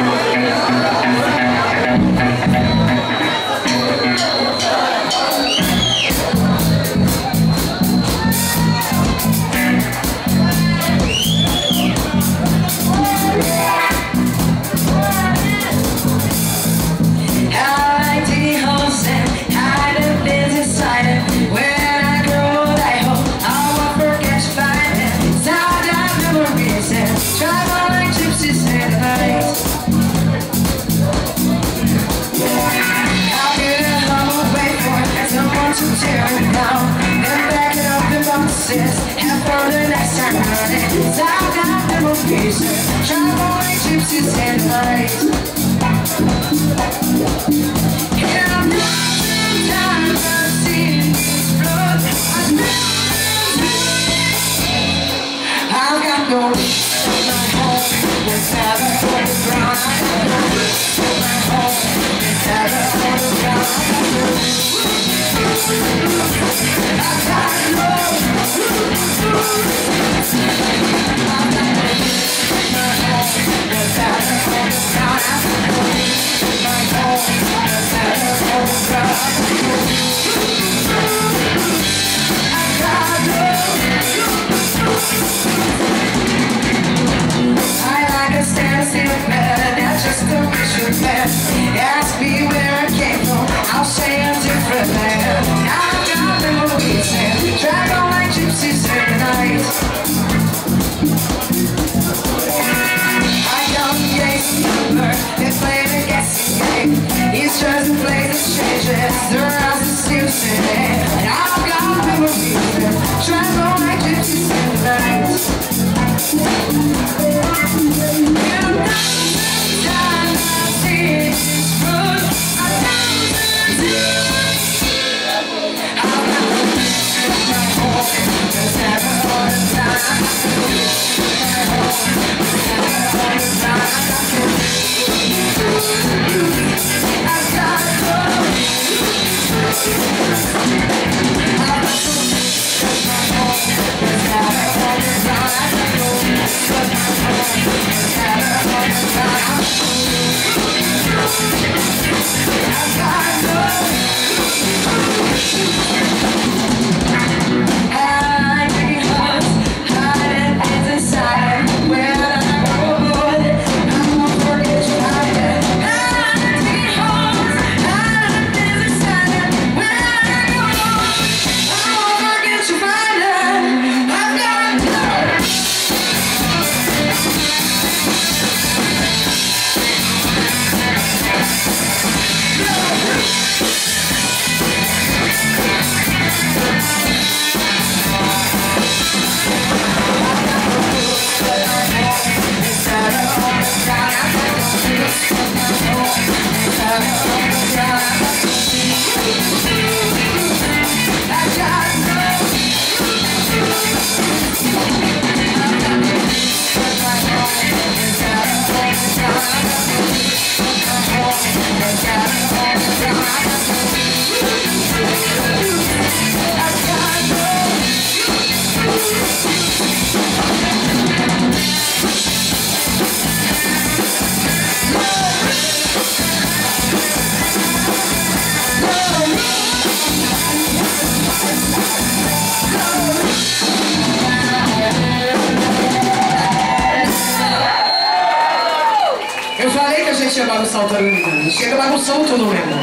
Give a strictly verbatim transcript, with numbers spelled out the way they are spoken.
And for the next time running, I've got memories, traveling gypsies in the night. And I'm losing time, I've seen this blood. I've got no wish for my home, it's never on the ground. I've got no wish for my home, it's never on the ground. I've got no ask me where I came from, I'll say a different land. I've got memories and drag on like gypsies in the night. I got the ace number, they play the guessing game. Each dozen plays the changes, the rise is still sitting. And I've got memories and drag on like gypsies in the night. Eu falei que a gente ia bagunçar o Tarumina. Chega bagunçando tudo mesmo.